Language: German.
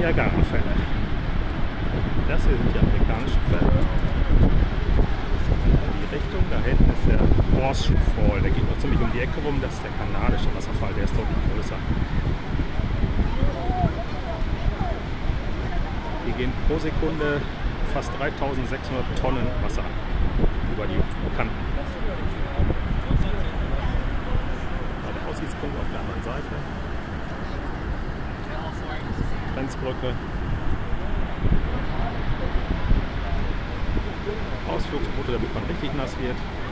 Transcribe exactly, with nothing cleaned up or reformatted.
Niagara-Fälle. Das hier sind die amerikanischen Fälle. In die Richtung, da hinten ist der Horseshoe Fall. Der geht noch ziemlich um die Ecke rum. Das ist der kanadische Wasserfall, der ist deutlich größer. Hier gehen pro Sekunde fast dreitausendsechshundert Tonnen Wasser über die Kanten. Der Aussichtspunkt auf der anderen Seite. Grenzbrücke. Ausflugsboote, damit man richtig nass wird.